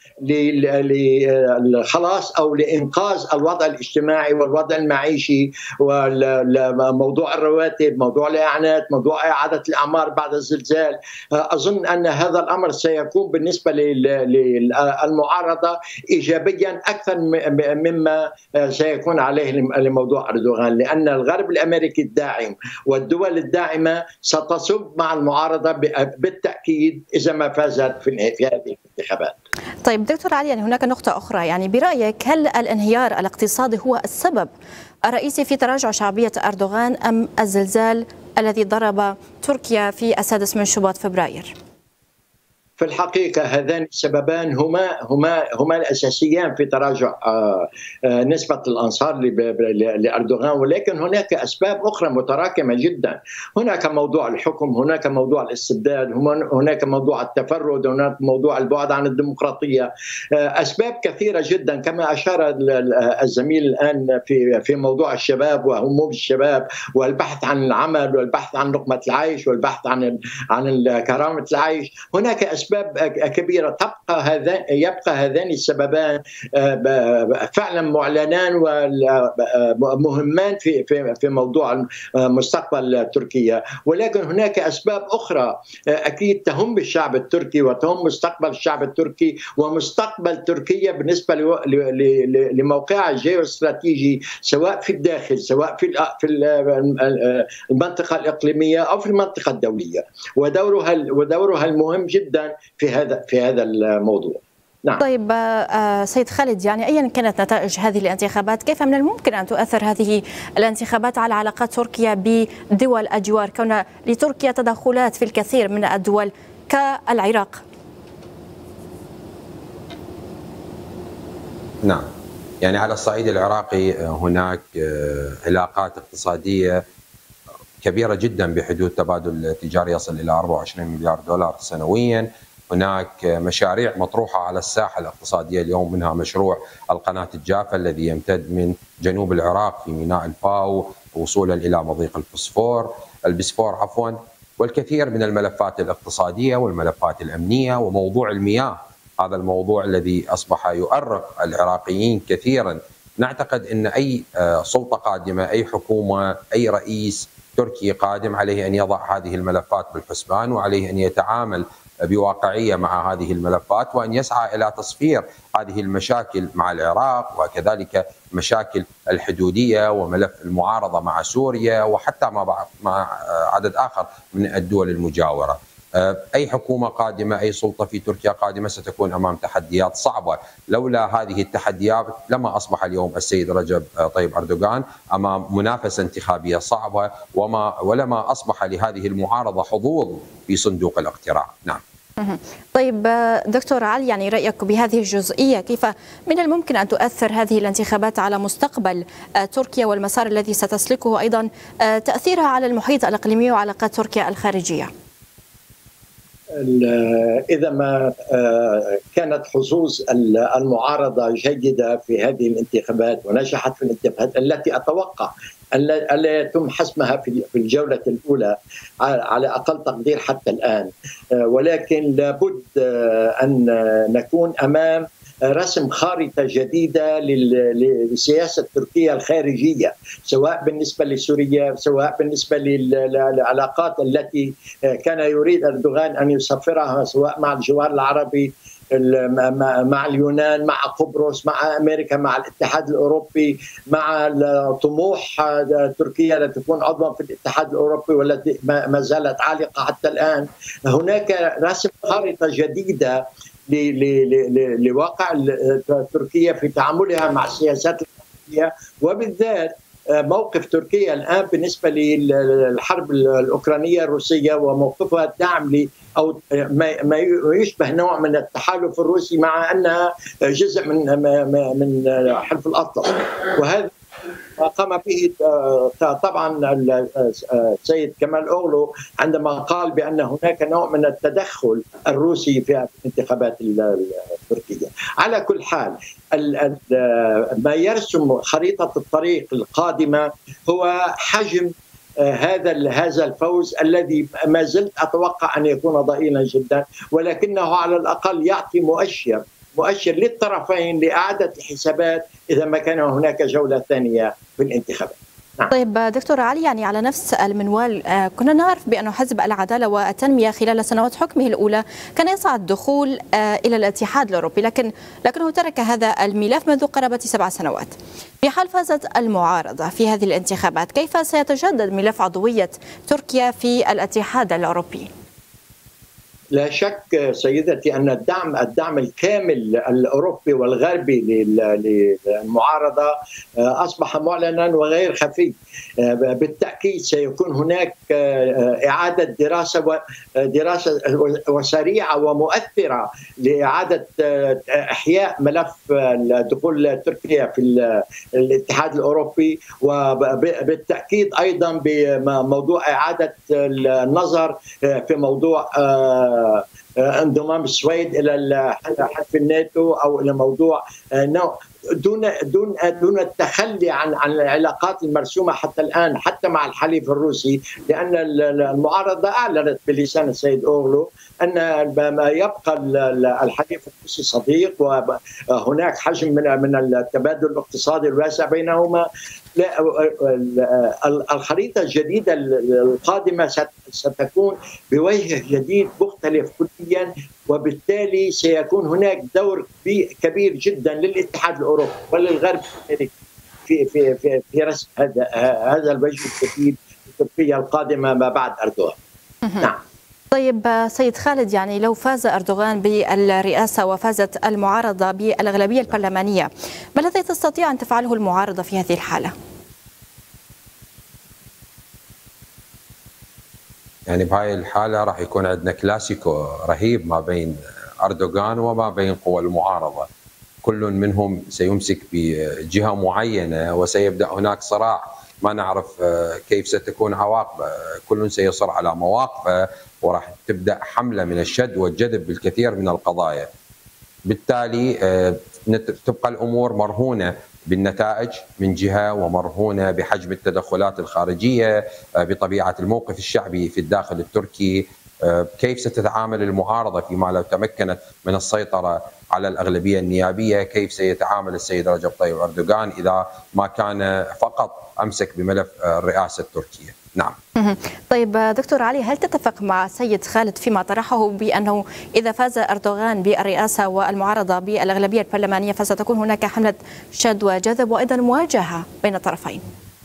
لخلاص أو لإنقاذ الوضع الاجتماعي والوضع المعيشي وموضوع الرواتب، موضوع الإعانات، موضوع إعادة الأعمار بعد الزلزال. أظن أن هذا الأمر سيكون بالنسبة للمعارضة إيجابيا أكثر مما سيكون عليه لموضوع أردوغان، لأن الغرب الأمريكي الداعم والدول الداعمة ستصب مع المعارضة بالتأكيد إذا ما فازت في هذه الانتخابات. طيب دكتور علي، يعني هناك نقطة أخرى، يعني برأيك هل الانهيار الاقتصادي هو السبب الرئيسي في تراجع شعبية أردوغان أم الزلزال الذي ضرب تركيا في السادس من شباط فبراير؟ في الحقيقة هذان السببان هما هما هما الأساسيان في تراجع نسبة الأنصار لأردوغان، ولكن هناك أسباب أخرى متراكمة جدا. هناك موضوع الحكم، هناك موضوع الاستبداد، هناك موضوع التفرد، هناك موضوع البعد عن الديمقراطية. أسباب كثيرة جدا كما أشار الزميل الآن في في موضوع الشباب وهموم الشباب والبحث عن العمل والبحث عن لقمة العيش والبحث عن عن كرامة العيش. هناك أسباب كبيرة تبقى هذا يبقى هذان السببان فعلا معلنان ومهمان في في في موضوع مستقبل تركيا، ولكن هناك أسباب أخرى أكيد تهم الشعب التركي وتهم مستقبل الشعب التركي ومستقبل تركيا بالنسبة لموقعها الجيوستراتيجي سواء في الداخل سواء في في المنطقة الإقليمية أو في المنطقة الدولية، ودورها ودورها المهم جدا في هذا في هذا الموضوع. نعم. طيب سيد خالد، يعني ايا كانت نتائج هذه الانتخابات، كيف من الممكن ان تؤثر هذه الانتخابات على علاقات تركيا بدول الجوار، كون لتركيا تدخلات في الكثير من الدول كالعراق؟ نعم، يعني على الصعيد العراقي هناك علاقات اقتصادية كبيرة جدا بحدود تبادل تجاري يصل إلى أربعة وعشرين مليار دولار سنويا. هناك مشاريع مطروحة على الساحة الاقتصادية اليوم، منها مشروع القناة الجافة الذي يمتد من جنوب العراق في ميناء الفاو وصولا إلى مضيق البسفور البسفور عفوا والكثير من الملفات الاقتصادية والملفات الأمنية وموضوع المياه، هذا الموضوع الذي أصبح يؤرق العراقيين كثيرا. نعتقد أن أي سلطة قادمة، أي حكومة، أي رئيس تركي قادم عليه أن يضع هذه الملفات بالحسبان، وعليه أن يتعامل بواقعية مع هذه الملفات، وأن يسعى إلى تصفير هذه المشاكل مع العراق، وكذلك مشاكل الحدودية وملف المعارضة مع سوريا، وحتى مع عدد آخر من الدول المجاورة. أي حكومة قادمة، أي سلطة في تركيا قادمة ستكون أمام تحديات صعبة. لولا هذه التحديات لما أصبح اليوم السيد رجب طيب أردوغان أمام منافسة انتخابية صعبة، وما ولما أصبح لهذه المعارضة حظوظ في صندوق الاقتراع. نعم. طيب دكتور علي، يعني رأيك بهذه الجزئية، كيف من الممكن أن تؤثر هذه الانتخابات على مستقبل تركيا والمسار الذي ستسلكه، أيضا تأثيرها على المحيط الإقليمي وعلاقات تركيا الخارجية؟ إذا ما كانت حظوظ المعارضة جيدة في هذه الانتخابات ونجحت في الانتخابات التي أتوقع ألا يتم حسمها في الجولة الأولى على أقل تقدير حتى الآن، ولكن لابد أن نكون أمام رسم خارطة جديدة للسياسة التركية الخارجية، سواء بالنسبة لسوريا، سواء بالنسبة للعلاقات التي كان يريد أردوغان أن يسفرها، سواء مع الجوار العربي، مع اليونان، مع قبرص، مع أمريكا، مع الاتحاد الأوروبي، مع طموح تركيا لتكون عضوا في الاتحاد الأوروبي والتي ما زالت عالقة حتى الآن. هناك رسم خارطة جديدة لواقع تركيا في تعاملها مع السياسات الخارجية، وبالذات موقف تركيا الآن بالنسبة للحرب الأوكرانية الروسية وموقفها الدعم ل أو ما يشبه نوع من التحالف الروسي، مع أنها جزء من من حلف الأطلس. وهذا قام به طبعا السيد كمال أوغلو عندما قال بأن هناك نوع من التدخل الروسي في الانتخابات التركية. على كل حال ما يرسم خريطة الطريق القادمة هو حجم هذا هذا الفوز الذي ما زلت أتوقع أن يكون ضئيلا جدا، ولكنه على الأقل يعطي مؤشر مؤشر للطرفين لإعادة الحسابات إذا ما كان هناك جولة ثانية في الانتخابات. نعم. طيب دكتور علي، يعني على نفس المنوال كنا نعرف بأن حزب العدالة والتنمية خلال سنوات حكمه الأولى كان يسعى الدخول إلى الاتحاد الأوروبي، لكن لكنه ترك هذا الملف منذ قرابة سبع سنوات. في حال فازت المعارضة في هذه الانتخابات، كيف سيتجدد ملف عضوية تركيا في الاتحاد الأوروبي؟ لا شك سيدتي أن الدعم الدعم الكامل الأوروبي والغربي للمعارضة أصبح معلنا وغير خفي. بالتأكيد سيكون هناك إعادة دراسة دراسة وسريعة ومؤثرة لإعادة إحياء ملف دخول تركيا في الاتحاد الأوروبي، وبالتأكيد أيضا بموضوع إعادة النظر في موضوع انضمام السويد الى حلف الناتو او الى موضوع دون دون دون التخلي عن عن العلاقات المرسومه حتى الان حتى مع الحليف الروسي، لان المعارضه اعلنت بلسان السيد اوغلو ان ما يبقى الحليف الروسي صديق، وهناك حجم من من التبادل الاقتصادي الواسع بينهما. الخريطة الجديدة القادمة ستكون بوجه جديد مختلف كليا، وبالتالي سيكون هناك دور كبير جدا للاتحاد الأوروبي وللغرب في في في في رسم هذا هذا الوجه الجديد لتركيا القادمة ما بعد أردوغان. نعم. طيب سيد خالد، يعني لو فاز أردوغان بالرئاسة وفازت المعارضة بالأغلبية البرلمانية، ما الذي تستطيع أن تفعله المعارضة في هذه الحالة؟ يعني بهاي الحالة راح يكون عندنا كلاسيكو رهيب ما بين أردوغان وما بين قوى المعارضة، كل منهم سيمسك بجهة معينة وسيبدأ هناك صراع ما نعرف كيف ستكون عواقبه، كل سيصر على مواقفه وراح تبدأ حملة من الشد والجذب بالكثير من القضايا. بالتالي تبقى الأمور مرهونة بالنتائج من جهة ومرهونة بحجم التدخلات الخارجية، بطبيعة الموقف الشعبي في الداخل التركي، كيف ستتعامل المعارضة فيما لو تمكنت من السيطرة على الأغلبية النيابية؟ كيف سيتعامل السيد رجب طيب أردوغان إذا ما كان فقط أمسك بملف الرئاسة التركية؟ نعم. طيب دكتور علي، هل تتفق مع سيد خالد فيما طرحه بأنه إذا فاز أردوغان بالرئاسة والمعارضة بالأغلبية البرلمانية فستكون هناك حملة شد وجذب وأيضا مواجهة بين الطرفين؟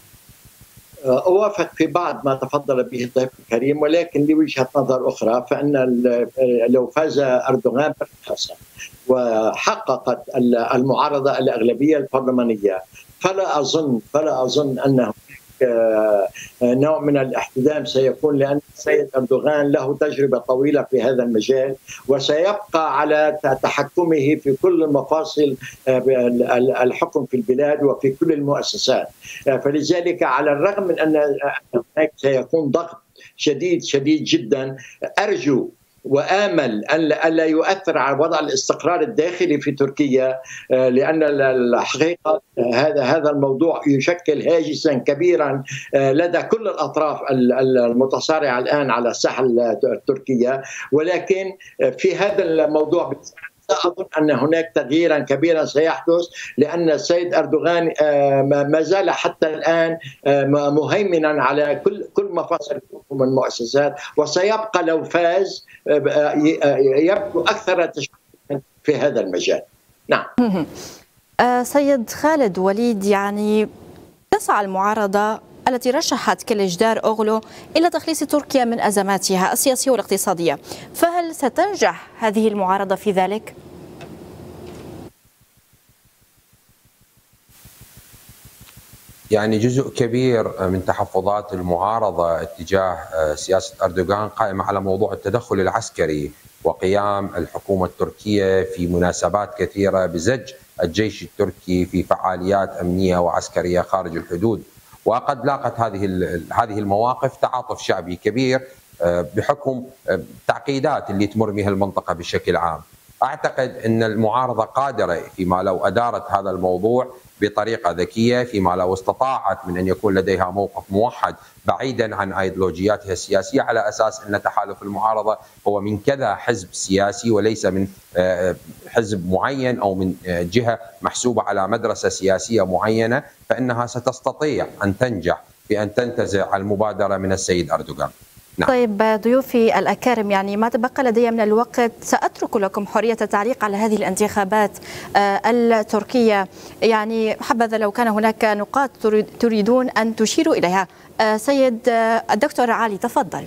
أوافق في بعض ما تفضل به الضيف الكريم، ولكن لوجهة نظر أخرى، فإن لو فاز أردوغان بالرئاسة وحققت المعارضة الأغلبية البرلمانية فلا أظن فلا أظن أنه نوع من الاحتدام سيكون، لأن السيد أردوغان له تجربة طويلة في هذا المجال وسيبقى على تحكمه في كل المفاصل الحكم في البلاد وفي كل المؤسسات. فلذلك على الرغم من أن هناك سيكون ضغط شديد شديد جدا، أرجو وآمل أن لا يؤثر على وضع الاستقرار الداخلي في تركيا، لأن الحقيقة هذا هذا الموضوع يشكل هاجسا كبيرا لدى كل الأطراف المتصارعة الآن على الساحة التركية. ولكن في هذا الموضوع لا أظن أن هناك تغييرا كبيرا سيحدث، لأن السيد أردوغان ما زال حتى الآن مهيمنا على كل كل مفاصل الحكم والمؤسسات، وسيبقى لو فاز يبدو أكثر تشكيكا في هذا المجال. نعم. سيد خالد وليد، يعني تسعى المعارضة التي رشحت كليجدار أوغلو إلى تخليص تركيا من أزماتها السياسية والاقتصادية، فهل ستنجح هذه المعارضة في ذلك؟ يعني جزء كبير من تحفظات المعارضة اتجاه سياسة أردوغان قائمة على موضوع التدخل العسكري وقيام الحكومة التركية في مناسبات كثيرة بزج الجيش التركي في فعاليات أمنية وعسكرية خارج الحدود. وقد لاقت هذه هذه المواقف تعاطف شعبي كبير بحكم التعقيدات اللي تمر بها المنطقة بشكل عام. أعتقد أن المعارضة قادرة فيما لو أدارت هذا الموضوع بطريقة ذكية، فيما لو استطاعت من أن يكون لديها موقف موحد بعيدا عن أيديولوجياتها السياسية، على أساس أن تحالف المعارضة هو من كذا حزب سياسي وليس من حزب معين أو من جهة محسوبة على مدرسة سياسية معينة، فإنها ستستطيع أن تنجح في أن تنتزع المبادرة من السيد أردوغان. نعم. طيب ضيوفي الأكارم، يعني ما تبقى لدي من الوقت سأترك لكم حرية التعليق على هذه الانتخابات التركية. يعني حبذا لو كان هناك نقاط تريدون أن تشيروا إليها. سيد الدكتور علي تفضل.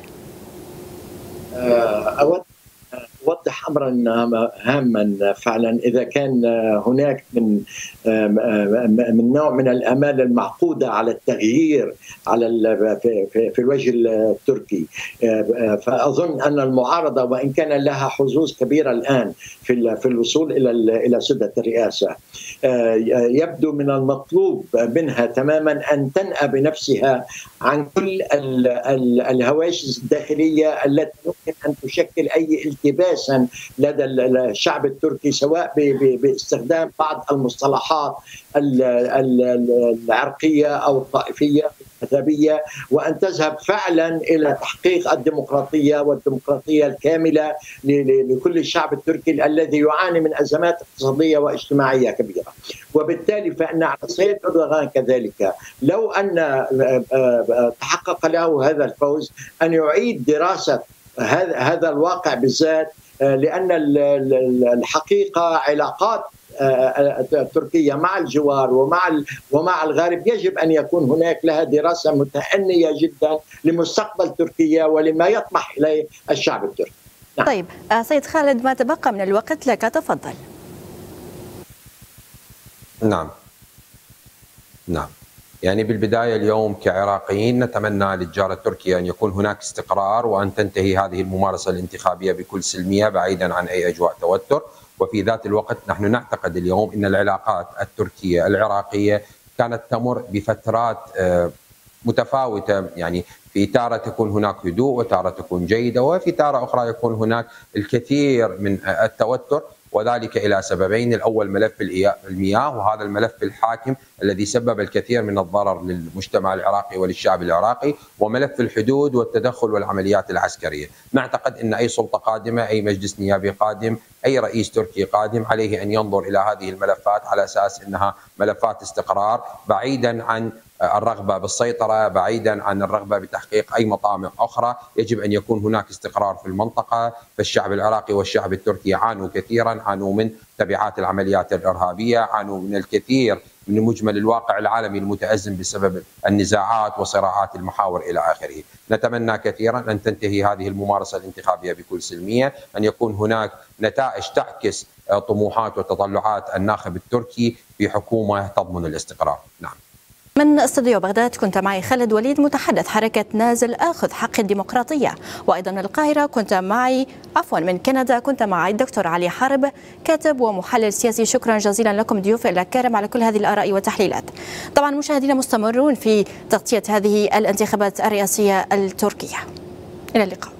أود أوضح أمرا هاما فعلا. إذا كان هناك من من نوع من الآمال المعقودة على التغيير على في, في, في الوجه التركي، فأظن أن المعارضة وإن كان لها حظوظ كبيرة الآن في في الوصول إلى إلى سدة الرئاسة، يبدو من المطلوب منها تماما أن تنأى بنفسها عن كل الهواجس الداخلية التي يمكن أن تشكل أي التباسا لدى الشعب التركي، سواء باستخدام بعض المصطلحات العرقية أو الطائفية الذهبية، وأن تذهب فعلا إلى تحقيق الديمقراطية والديمقراطية الكاملة لكل الشعب التركي الذي يعاني من أزمات اقتصادية واجتماعية كبيرة. وبالتالي فإن على السيد أردوغان كذلك لو أن تحقق له هذا الفوز أن يعيد دراسة هذا الواقع بالذات، لأن الحقيقة علاقات تركيا مع الجوار ومع ومع الغرب يجب أن يكون هناك لها دراسة متأنية جدا لمستقبل تركيا ولما يطمح إليه الشعب التركي. نعم. طيب سيد خالد، ما تبقى من الوقت لك، تفضل. نعم نعم يعني بالبداية اليوم كعراقيين نتمنى للجارة التركية أن يكون هناك استقرار وأن تنتهي هذه الممارسة الانتخابية بكل سلمية بعيدا عن أي أجواء توتر. وفي ذات الوقت نحن نعتقد اليوم أن العلاقات التركية العراقية كانت تمر بفترات متفاوتة، يعني في تارة تكون هناك هدوء وتارة تكون جيدة وفي تارة أخرى يكون هناك الكثير من التوتر. وذلك إلى سببين: الأول ملف المياه، وهذا الملف الحاكم الذي سبب الكثير من الضرر للمجتمع العراقي وللشعب العراقي، وملف الحدود والتدخل والعمليات العسكرية. نعتقد أن أي سلطة قادمة، أي مجلس نيابي قادم، أي رئيس تركي قادم، عليه أن ينظر إلى هذه الملفات على أساس أنها ملفات استقرار، بعيدا عن الرغبة بالسيطرة، بعيدا عن الرغبة بتحقيق أي مطامع أخرى. يجب أن يكون هناك استقرار في المنطقة. فالشعب العراقي والشعب التركي عانوا كثيرا، عانوا من تبعات العمليات الإرهابية، عانوا من الكثير من مجمل الواقع العالمي المتأزم بسبب النزاعات وصراعات المحاور إلى آخره. نتمنى كثيرا أن تنتهي هذه الممارسة الانتخابية بكل سلمية، أن يكون هناك نتائج تعكس طموحات وتطلعات الناخب التركي في حكومة تضمن الاستقرار. نعم. من استوديو بغداد كنت معي خالد وليد، متحدث حركة نازل آخذ حق الديمقراطية، وأيضا من القاهرة كنت معي عفوا من كندا كنت معي الدكتور علي حرب، كاتب ومحلل سياسي. شكرا جزيلا لكم ضيوف الكرام على كل هذه الآراء والتحليلات. طبعا مشاهدينا مستمرون في تغطية هذه الانتخابات الرئاسية التركية. إلى اللقاء.